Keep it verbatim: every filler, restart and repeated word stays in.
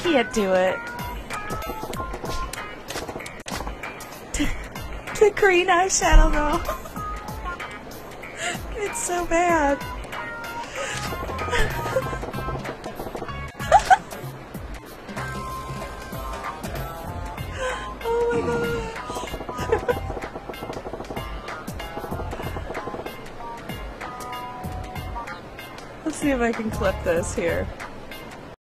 can't do it. The green eyeshadow though. It's so bad. Oh my gosh. Let's see if I can clip this here.